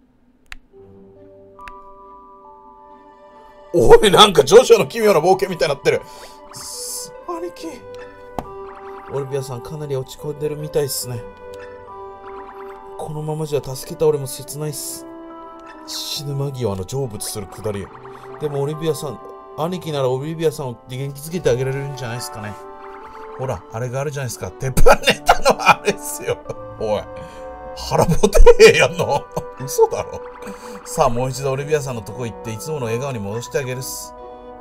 おい、なんかジョジョの奇妙な冒険みたいになってる。兄貴、オリビアさんかなり落ち込んでるみたいっすね。このままじゃ助けた俺も切ないっす。死ぬ間際の成仏するくだり。でもオリビアさん、兄貴ならオリビアさんを元気づけてあげられるんじゃないですかね。ほら、あれがあるじゃないですか。鉄板ネタのあれっすよ。おい、腹ぼてへやんの。嘘だろ。さあ、もう一度オリビアさんのとこ行っていつもの笑顔に戻してあげるっす。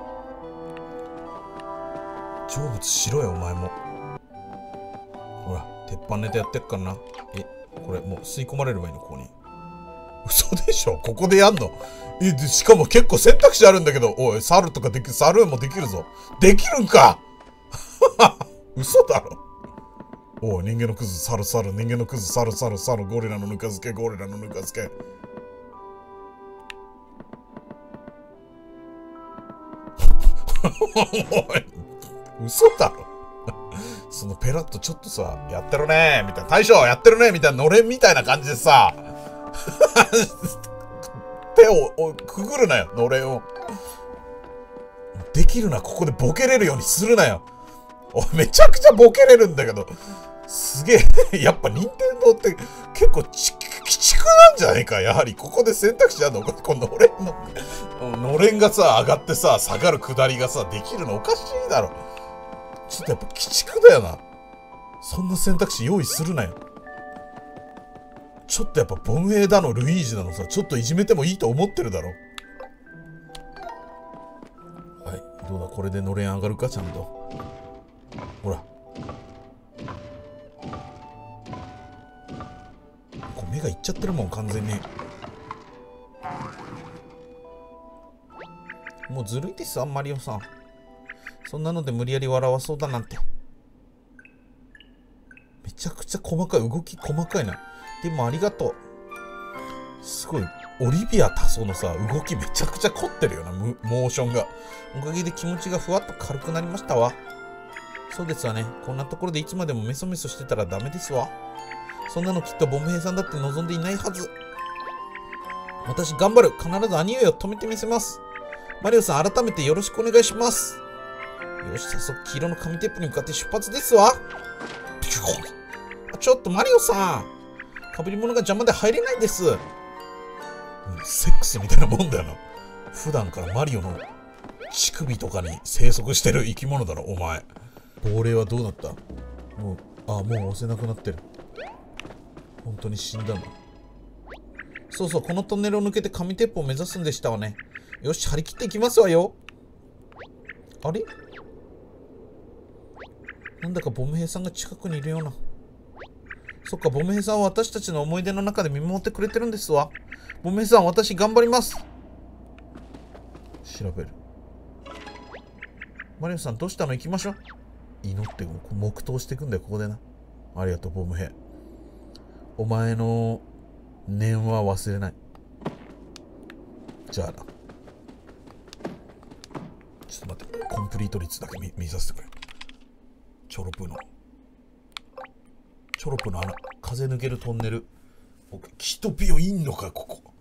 成仏しろよ、お前も。ほら、鉄板ネタやってっからな。え、これもう吸い込まれればいいの、ここに。嘘でしょ、ここでやんの。え、で、しかも結構選択肢あるんだけど、おい、猿とかできる、猿もできるぞ。できるんか。嘘だろ。おい、人間のクズ、猿、猿、人間のクズ、猿、猿、猿、ゴリラのぬか漬け、ゴリラのぬか漬け。おい、嘘だろ。 そのペラッとちょっとさ、やってるねーみたいな、大将やってるねーみたいなのれんみたいな感じでさ、手をくぐるなよ、のれんを。できるな、ここでボケれるようにするなよ。おめちゃくちゃボケれるんだけど、すげえ、やっぱ任天堂って結構ち鬼畜なんじゃないか、やはり。ここで選択肢あるの、こののれんの、のれんがさ、上がってさ、下がる下りがさ、できるのおかしいだろ。ちょっとやっぱ鬼畜だよな。そんな選択肢用意するなよ。ちょっとやっぱボム兵だの、ルイージだのさ、ちょっといじめてもいいと思ってるだろ。はい、どうだ、これでのれん上がるか、ちゃんと。ほら。こう目がいっちゃってるもん、完全に。もうずるいです、あんまりよさん。そんなので無理やり笑わそうだなんて。めちゃくちゃ細かい、動き細かいな。でもありがとう。すごい、オリビア多層のさ、動きめちゃくちゃ凝ってるよな、モーションが。おかげで気持ちがふわっと軽くなりましたわ。そうですわね。こんなところでいつまでもメソメソしてたらダメですわ。そんなのきっとボム兵さんだって望んでいないはず。私頑張る。必ず兄上を止めてみせます。マリオさん、改めてよろしくお願いします。よし、早速黄色の紙テープに向かって出発ですわ。ちょっとマリオさん、被り物が邪魔で入れないです。セックスみたいなもんだよな。普段からマリオの乳首とかに生息してる生き物だろ、お前。亡霊はどうなった？もう、あ、もう押せなくなってる。本当に死んだの？そうそう、このトンネルを抜けて紙テープを目指すんでしたわね。よし、張り切っていきますわよ。あれ？なんだかボム兵さんが近くにいるような。そっか、ボム兵さんは私たちの思い出の中で見守ってくれてるんですわ。ボム兵さん、私頑張ります。調べる。マリオさん、どうしたの？行きましょう。祈って黙祷していくんだよ、ここでな。ありがとう、ボム兵。お前の念は忘れない。じゃあな。ちょっと待って、コンプリート率だけ 見, 見させてくれ。チョロプの。チョロプの穴。風抜けるトンネル。キトピオいんのか、ここ。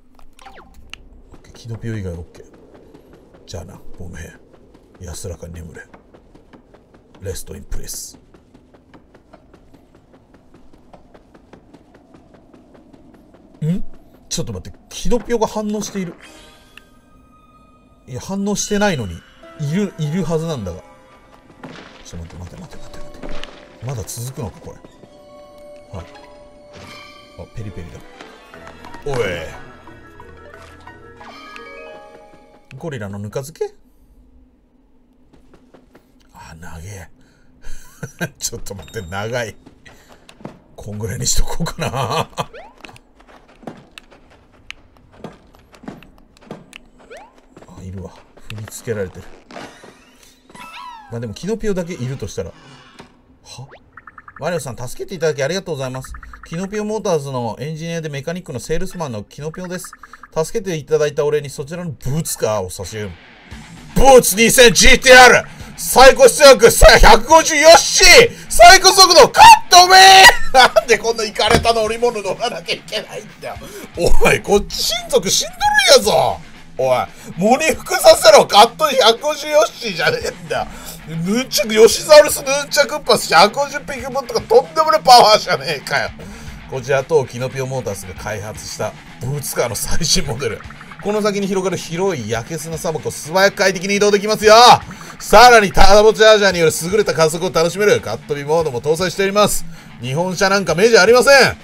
キトピオ以外 OK。じゃあな、ボム兵。安らかに眠れ。レストインプレス。ん？ちょっと待って、キドピオが反応している。いや、反応してないのに、いる、いるはずなんだが。ちょっと待って待って待って待って待って。まだ続くのか、これ。はい。あ、ペリペリだ。おい。ゴリラのぬか漬け？あ、長え。ちょっと待って、長い。こんぐらいにしとこうかな。あ、いるわ。踏みつけられてる。まあでも、キノピオだけいるとしたら。は？マリオさん、助けていただきありがとうございます。キノピオモーターズのエンジニアでメカニックのセールスマンのキノピオです。助けていただいたお礼にそちらのブーツカーを差し上げる。ブーツ にせんジーティーアール! 最高出力ひゃくごじゅうよっし最高速度カットめーなんでこんなイカれた乗り物乗らなきゃいけないんだよ。おい、こっち親族死んどるやぞ。おい、喪に服させろ。カットひゃくごじゅうよっしじゃねえんだよ。ヌンチャク、ヨシザウルスヌンチャクッパスひゃくごじゅうピク分とかとんでもないパワーじゃねえかよ。こちらとキノピオモータースが開発したブーツカーの最新モデル。この先に広がる広い焼け砂砂漠を素早く快適に移動できますよ。さらにターボチャージャーによる優れた加速を楽しめるカットビモードも搭載しております。日本車なんか目じゃありません。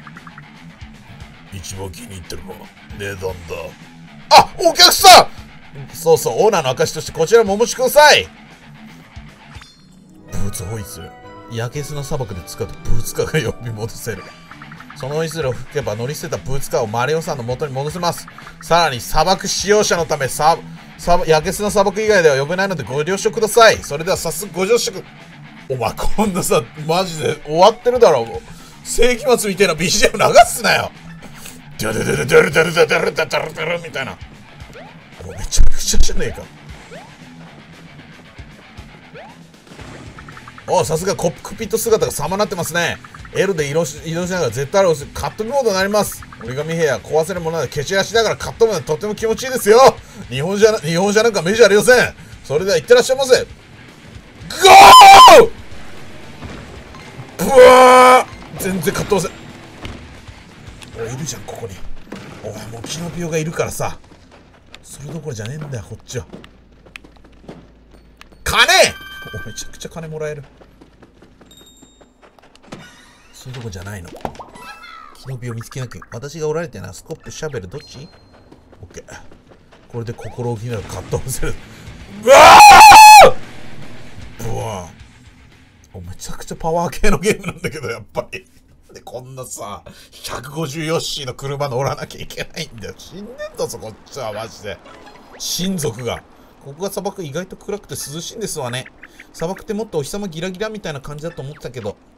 一番気に入ってるのは値段だ。あ、お客さん。そうそう、オーナーの証としてこちらもお持ちください。ブーツホイッスル。焼け砂砂漠で使うとブーツカーが呼び戻せる。そのホイッスルを吹けば乗り捨てたブーツカーをマリオさんの元に戻せます。さらに砂漠使用者のためササ焼け砂砂漠以外では呼べないのでご了承ください。それでは早速ご了承く。お前こんなさ、マジで終わってるだろう。世紀末みたいな ビージーエム 流すなよ。デュルデルデルデルデルデルデルデルデルみたいな。めちゃくちゃじゃねえか。 おさすがコックピット姿が様になってますね。 L で移動し移動しながら ゼットアール を押すカットモードになります。折り紙部屋壊せるものなら蹴散らしながらカットモードでとても気持ちいいですよ。日本じゃ日本じゃなんか目じゃありません。それではいってらっしゃいませ。ゴーブワー全然カットません。おい、いるじゃんここに。おい、もうキノピオがいるからさ、それどころじゃねえんだよこっちは。金おめちゃくちゃ金もらえる。そういうとこじゃないの。キノピオ見つけなきゃ。私がおられてな。スコップ、シャベル、どっち？オッケー。これで心置きなくカットせる。うわーブワーおめちゃくちゃパワー系のゲームなんだけど、やっぱり。で、こんなさ、ひゃくごじゅうヨッシーの車乗らなきゃいけないんだよ。死んでんだぞ、こっちは、マジで。親族が。ここが砂漠意外と暗くて涼しいんですわね。砂漠ってもっとお日様ギラギラみたいな感じだと思ってたけど。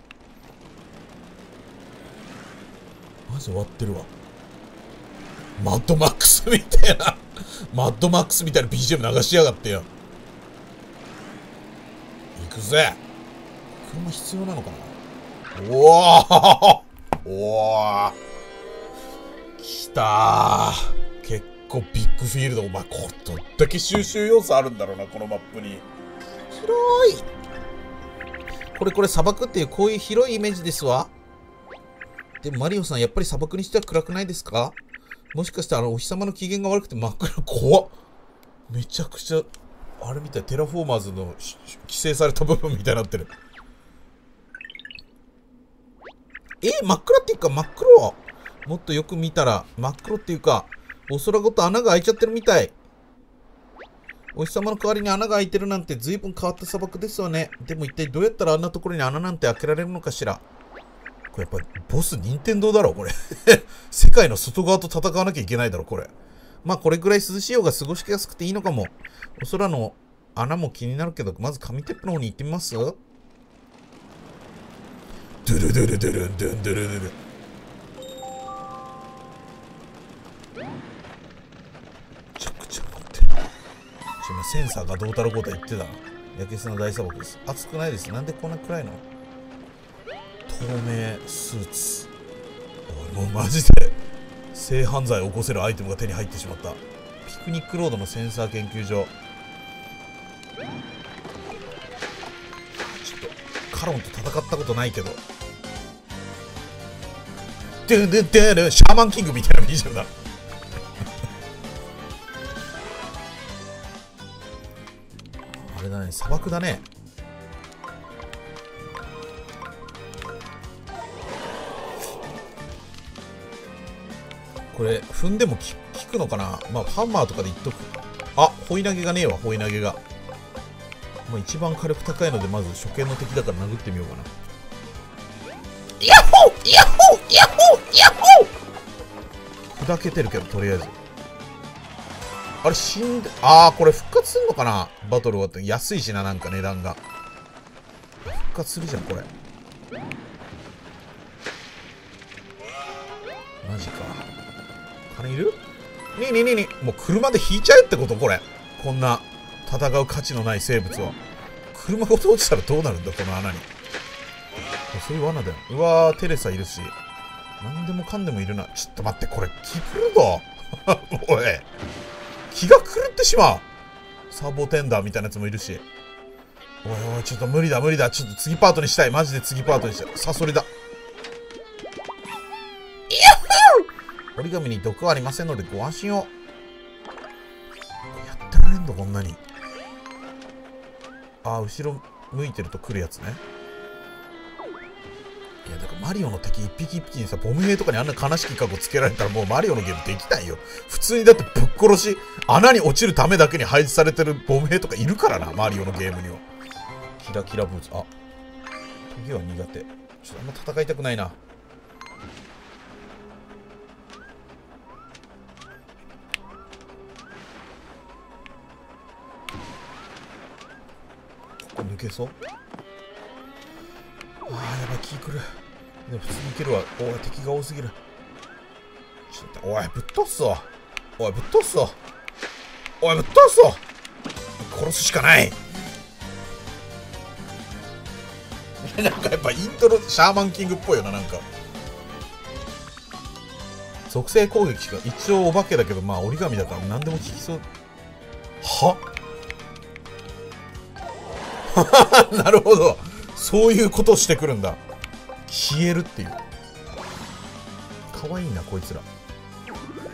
マジ終わってるわ。マッドマックスみたいなマッドマックスみたいな ビージーエム 流しやがってよ。行くぜ。車必要なのかな。おーおー来たー。結構ビッグフィールド。お前これどっだけ収集要素あるんだろうな、このマップに。広い。これこれ砂漠っていうこういう広いイメージですわ。でもマリオさんやっぱり砂漠にしては暗くないですか？もしかしてあのお日様の機嫌が悪くて真っ暗。怖っ。めちゃくちゃあれみたい。テラフォーマーズの規制された部分みたいになってる。え真っ暗っていうか真っ黒。もっとよく見たら真っ黒っていうかお空ごと穴が開いちゃってるみたい。お日様の代わりに穴が開いてるなんて随分変わった砂漠ですよね。でも一体どうやったらあんなところに穴なんて開けられるのかしら。これやっぱりボス任天堂だろこれ世界の外側と戦わなきゃいけないだろこれ。まあこれぐらい涼しい方が過ごしやすくていいのかも。お空の穴も気になるけど、まず紙テープの方に行ってみます。ドゥルドゥルドゥルンドゥンドゥルドゥル。めちゃくちゃ持ってる。今センサーがどうたらこうた言ってたな。焼けそうな大砂漠です。暑くないです。なんでこんな暗いの？透明スーツ。おいもうマジで性犯罪を起こせるアイテムが手に入ってしまった。ピクニックロードのセンサー研究所。ちょっとカロンと戦ったことないけど。ドゥンドゥンドゥンドゥンシャーマンキングみたいな ビージーエム だ。あれだね、砂漠だね。これ踏んでも効くのかな。まあハンマーとかでいっとく。あ、ホイ投げがねえわ。ホイ投げが、まあ、一番火力高いのでまず初見の敵だから殴ってみようかな。ヤッホーヤッホーヤッホーヤッホー砕けてるけどとりあえず。あれ死んで、ああこれ復活すんのかな。バトル終わって安いしな、なんか値段が復活するじゃんこれ。マジか。金いる？ねえねえねえねえ、もう車で引いちゃうってことこれ。こんな戦う価値のない生物は。車ごと落ちたらどうなるんだこの穴に。そういう罠だよ。うわーテレサいるし、なんでもかんでもいるな。ちょっと待って、これ気狂うぞおい気が狂ってしまう。サーボテンダーみたいなやつもいるし。おいおいちょっと無理だ無理だ。ちょっと次パートにしたい。マジで次パートにしたい。サソリだ。折り紙に毒はありませんのでご安心を。やってられんのこんなに。ああ後ろ向いてると来るやつね。いやだからマリオの敵一匹一匹にさボム兵とかにあんな悲しき過去つけられたらもうマリオのゲームできないよ。普通にだってぶっ殺し穴に落ちるためだけに配置されてるボム兵とかいるからなマリオのゲームには。キラキラブーツ。あ時は苦手。ちょっとあんま戦いたくないな。抜けそう。あーやばい気狂う。でも普通にいけるわ。おい敵が多すぎる。ちょっとおいぶっ飛すぞ。おいぶっ飛すぞ。おいぶっ飛すぞ。殺すしかない。 なんかやっぱイントロシャーマンキングっぽいよな。なんか属性攻撃しか一応お化けだけど、まあ折り紙だから何でも効きそう。はなるほど、そういうことをしてくるんだ。消えるっていう。かわいいなこいつら。イヤ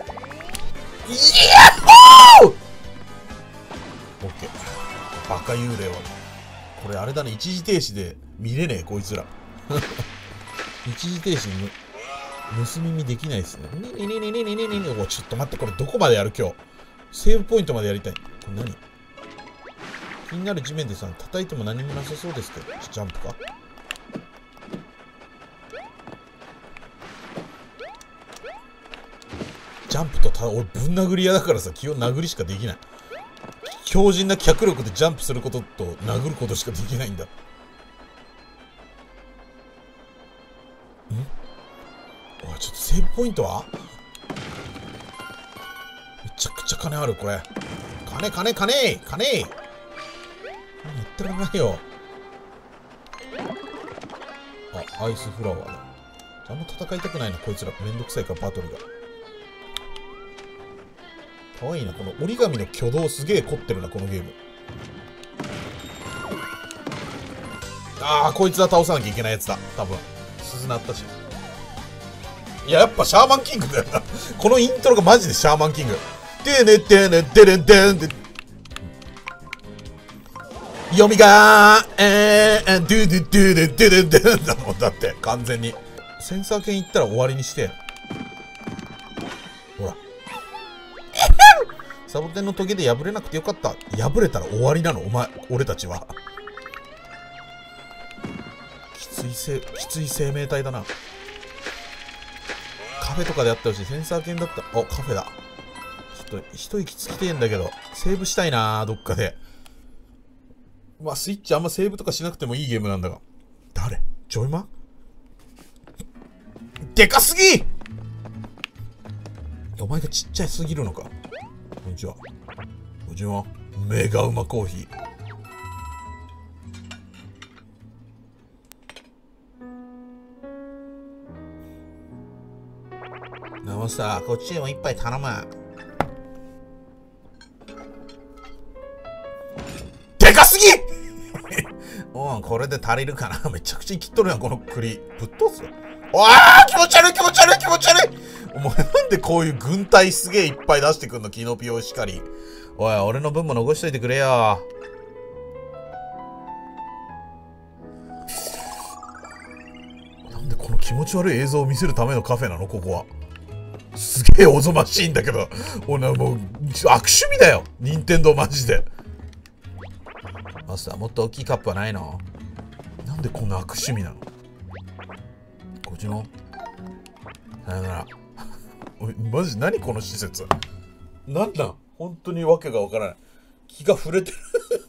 ッホー！オッケー。バカ幽霊はこれあれだね、一時停止で見れねえこいつら。一時停止に盗み見できないですね。ねねねねねねねねね。お、ちょっと待って、これどこまでやる今日。セーブポイントまでやりたい。これ何？気になる地面でさ、叩いても何もなさそうですけど。ジャンプか？ジャンプとた、俺ぶん殴り屋だからさ、気を殴りしかできない。強靭な脚力でジャンプすることと殴ることしかできないんだ。ん？おい、ちょっとセーブポイントは？めちゃくちゃ金あるこれ。金金金金！何やってらんないよ。あ、アイスフラワーだ。あんま戦いたくないなこいつら。めんどくさいからバトルが。かわいいな、この折り紙の挙動すげえ凝ってるなこのゲーム。ああ、こいつは倒さなきゃいけないやつだ多分。鈴鳴ったし。いや、やっぱシャーマンキングだよな。このイントロがマジでシャーマンキング。てねてねてれんてんて。読みがーえードゥドゥドゥドゥドゥドゥドゥだもん。だって完全にセンサー剣行ったら終わりにして。ほらサボテンのトゲで破れなくてよかった。破れたら終わりなのお前、俺たちは。きついせきつい生命体だな。カフェとかでやってほしい。センサー剣だったら。お、カフェだ。ちょっと一息つきてえんだけどセーブしたいなどっかで。まあスイッチあんまセーブとかしなくてもいいゲームなんだが。誰？ジョイマン？でかすぎ！お前がちっちゃいすぎるのか。こんにちは。こんにちは。メガうまコーヒー。ナモさ、こっちでも一杯頼む。でかすぎおん、これで足りるかな。めちゃくちゃ生きとるやん、この栗。ぶっ通すよ。わあ、気持ち悪い気持ち悪い気持ち悪い。お前なんでこういう軍隊すげえいっぱい出してくんの、キノピオしかり。おい、俺の分も残しといてくれよ。なんでこの気持ち悪い映像を見せるためのカフェなのここは。すげえおぞましいんだけど。俺もう悪趣味だよ任天堂マジで。マスター、もっと大きいカップはないの？なんでこんな悪趣味なの？こっちのさよなら。おい、マジ何この施設。なんだ本当にわけがわからない。気が触れてる。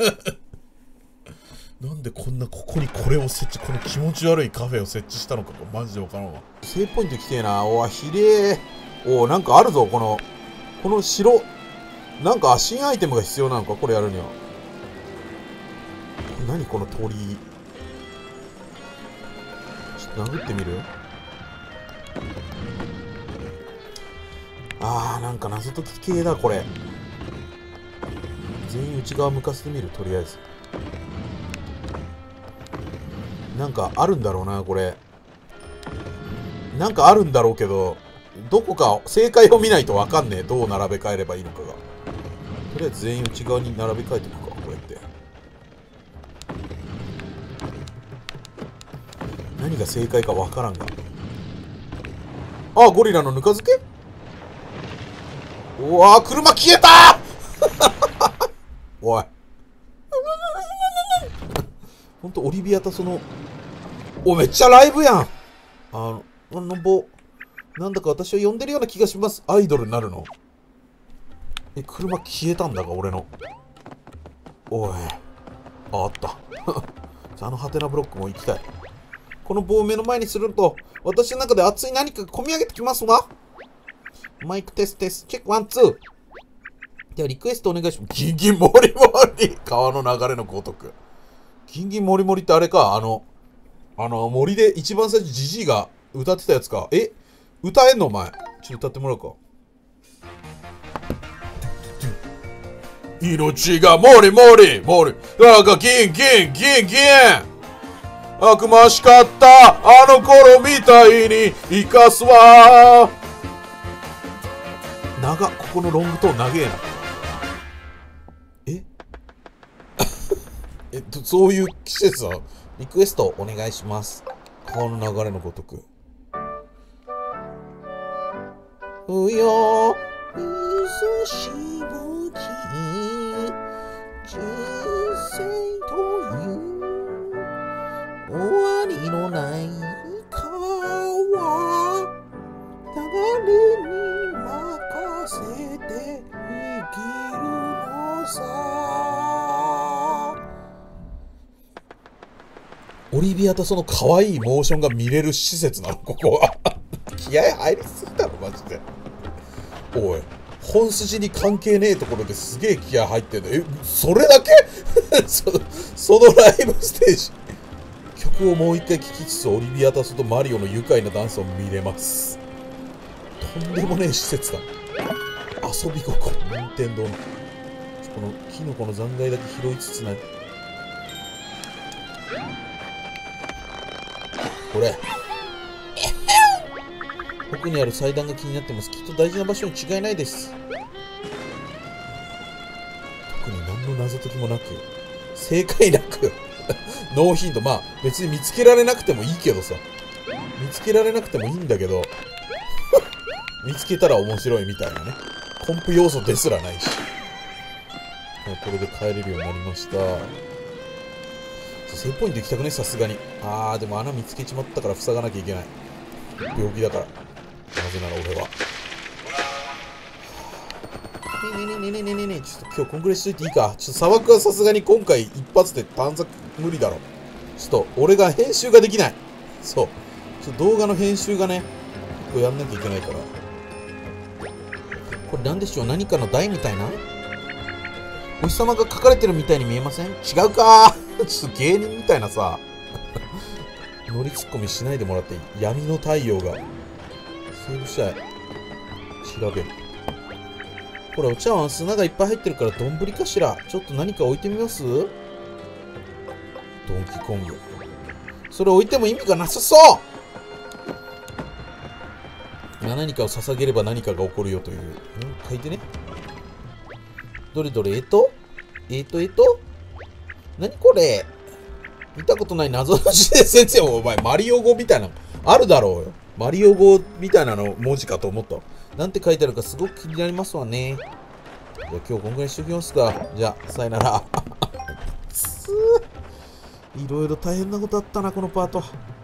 なんでこんなここにこれを設置、この気持ち悪いカフェを設置したのかがマジでわからんわ。セーブポイント来てえな。おわ、ひれえ。お、なんかあるぞ。このこの城、なんか新アイテムが必要なのかこれやるには。何この鳥居。ちょっと殴ってみる？あー、なんか謎解き系だこれ。全員内側向かせてみる。とりあえずなんかあるんだろうなこれ。なんかあるんだろうけど、どこか正解を見ないとわかんねえ。どう並べ替えればいいのかが。とりあえず全員内側に並べ替えていくか。こうやって何が正解かわからんが。あ、ゴリラのぬか漬け。うわー、車消えたーおいほんとオリビアとその、お、めっちゃライブやん。あの、あの棒なんだか私を呼んでるような気がします。アイドルになるの？え、車消えたんだが俺の。おい、あ、あったあのハテナブロックも行きたい。この棒を目の前にすると私の中で熱い何かが込み上げてきますわ。マイクテストテストチェックワンツー。ではリクエストお願いします。ギンギンモリモリ川の流れのごとく。ギンギンモリモリってあれか、あのあの、森で一番最初ジジイが歌ってたやつか。え歌えんのお前。ちょっと歌ってもらおうか。命がもりもりもり。なんかギンギンギンギン。悪魔しかったあの頃みたいに生かすわ。長っ、ここのロングトーン長えな。ええっと、そういう季節はリクエストお願いします。川の流れのごとく。うよ水しぶき人生という終わりのない川流れに任せて生きるのさ。オリビアとその可愛いモーションが見れる施設なのここは。気合入りすぎたのマジで。おい、本筋に関係ねえところですげえ気合入ってんの。え、それだけそ, そのライブステージ。曲をもう一回聴きつつオリビアタソとマリオの愉快なダンスを見れます。とんでもねえ施設だ。遊び心、任天堂のこのキノコの残骸だけ拾いつつね。これ奥にある祭壇が気になってます。きっと大事な場所に違いないです。特に何の謎解きもなく、正解なくノーヒント。まあ別に見つけられなくてもいいけどさ、見つけられなくてもいいんだけど見つけたら面白いみたいなね、コンプ要素ですらないし。これで帰れるようになりました。セーブポイント行きたくね、さすがに。あーでも穴見つけちまったから塞がなきゃいけない。病気だから。なぜなら俺は。ねえねえねえねえねえねえねえ、ちょっと今日こんぐらいしといていいか。ちょっと砂漠はさすがに今回一発で探索無理だろ。ちょっと俺が編集ができない。そう。ちょっと動画の編集がね、こうやんなきゃいけないから。これなんでしょう、何かの台みたいなお日様が描かれてるみたいに見えません？違うかーちょっと芸人みたいなさ乗りツッコミしないでもらっていい？闇の太陽がセーブしたい。調べる。ほらお茶碗砂がいっぱい入ってるから丼かしら。ちょっと何か置いてみます？ドンキコング。それ置いても意味がなさそう。何かを捧げれば何かが起こるよという。ん書いてね。どれどれ、えっとえっとえっと何これ、見たことない謎の字で先生、お前マリオ語みたいなのあるだろうよ。マリオ語みたいなの文字かと思った。なんて書いてあるかすごく気になりますわね。じゃあ今日こんぐらいにしときますか。じゃあさよなら。いろいろ大変なことあったなこのパート。